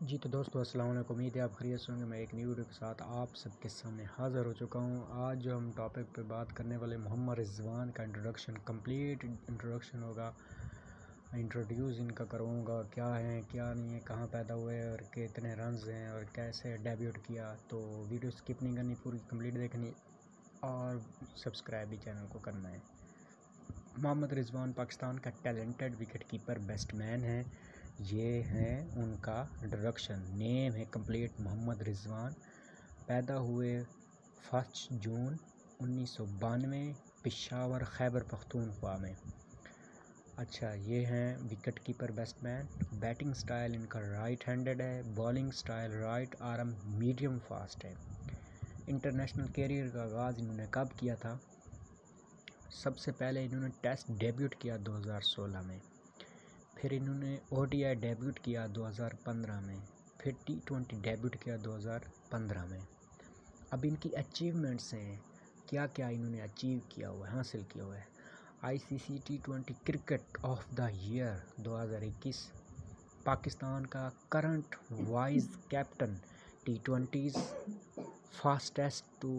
جی تو دوستو السلام علیکم، امید ہے آپ خیریت سے ہوں گے۔ میں ایک نئی ویڈیو کے ساتھ آپ سب کے سامنے حاضر ہو چکا ہوں۔ آج جو ہم ٹاپک پہ بات کرنے والے محمد رضوان کا انٹروڈکشن، کمپلیٹ انٹروڈکشن ہوگا۔ انٹروڈیوس ان کا کروں گا، کیا ہیں کیا نہیں ہے، کہاں پیدا ہوئے اور کتنے رنز ہیں اور کیسے ڈیبیوٹ کیا۔ تو ویڈیو سکپ نہیں کرنی، پوری کمپلیٹ دیکھنی اور سبسکرائب بھی چینل کو کرنا ہے۔ محمد رضوان پاکستان کا ٹیلنٹڈ وکٹ کیپر بیسٹ مین ہے۔ یہ ہے ان کا انٹروڈکشن، نیم ہے کمپلیٹ محمد رضوان۔ پیدا ہوئے 1 جون 1992 پشاور خیبر پختونخوا میں۔ اچھا، یہ ہیں وکٹ کیپر بیسٹ مین۔ بیٹنگ سٹائل ان کا رائٹ ہینڈڈ ہے، bowling style right arm medium fast ہے۔ انٹرنیشنل کیریئر کا آغاز انہوں نے کب کیا تھا؟ سب سے پہلے انہوں نے ٹیسٹ ڈیبیوٹ کیا 2016 میں، پھر انہوں نے او ڈی آئی ڈیبیوٹ کیا 2015 میں، پھر T20 ڈیبیوٹ کیا 2015 میں۔ اب ان کی اچیومنٹس ہیں، کیا کیا انہوں نے اچیو کیا ہوا ہے، حاصل کیا ہوا ہے۔ ICC T20 cricket of the year 2021، Pakistan کا current vice captain, T20's fastest to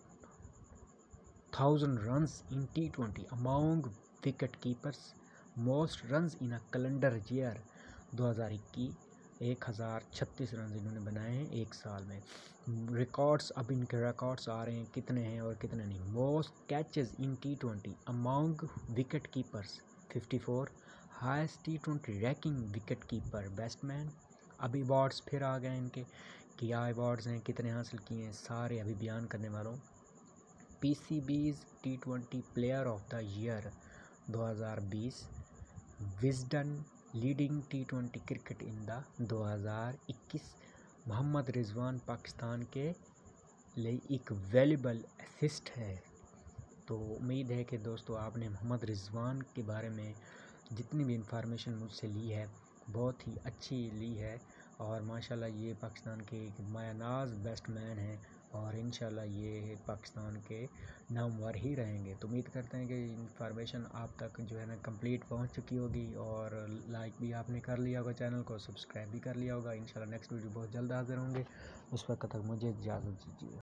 1000 runs in T20 among wicket keepers, most runs in a calendar year 2021، 1036 runs انہوں نے بنائے ہیں ایک سال میں۔ ریکارڈز، اب ان کے ریکارڈز آ رہے ہیں کتنے ہیں اور کتنے نہیں۔ Most catches in T20 among wicket keepers 54، highest T20 ranking wicket keeper best man. اب ایوارڈز پھر آ گئے ان کے، کیا ایوارڈز ہیں، کتنے حاصل کیے ہیں، سارے ابھی بیان کرنے والوں۔ PCB's T20 player of the year 2020، Wisden leading T20 cricket in the 2021۔ Muhammad Rizwan Pakistan کے لیے ایک ویلیبل ایسسٹ ہے۔ تو امید ہے کہ دوستو آپ نے محمد رضوان کے بارے میں جتنی بھی انفارمیشن مجھ سے لی ہے بہت ہی اچھی لی ہے، اور ماشاءاللہ یہ پاکستان کے ایک مایہ ناز بیسٹ مین ہیں، اور انشاءاللہ یہ پاکستان کے نامور ہی رہیں گے۔ تو امید کرتے ہیں کہ انفارمیشن آپ تک جو ہے نا کمپلیٹ پہنچ چکی ہوگی، اور لائک بھی آپ نے کر لیا ہوگا، چینل کو سبسکرائب بھی کر لیا ہوگا۔ انشاءاللہ نیکسٹ ویڈیو بہت جلد حاضر ہوں گے، اس وقت تک مجھے اجازت دیجیے۔